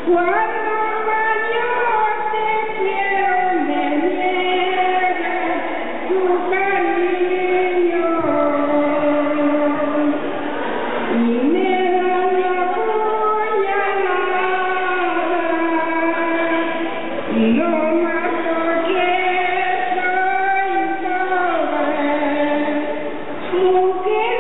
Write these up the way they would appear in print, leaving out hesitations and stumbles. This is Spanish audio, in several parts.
Cuando mayor te quiero me niegas tu cariño y me das la puñalada, no más porque soy pobre, mujer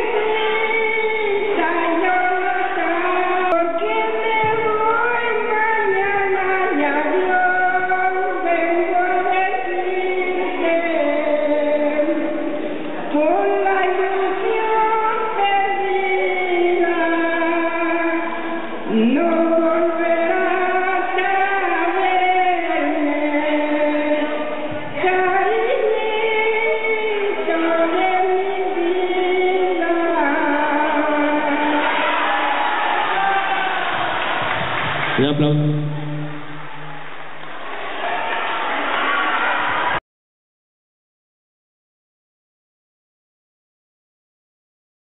idolatrada, porque me voy mañana y adiós vengo a decirte, con la ilusión perdida, no volverás a verme, cariñito de mi vida. Un aplauso.